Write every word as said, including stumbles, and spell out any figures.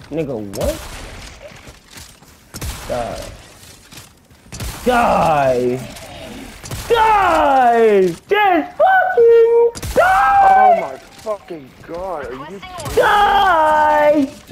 Nigga, what? Die. Die! Die! Just fucking die! Oh my fucking god, are you Die!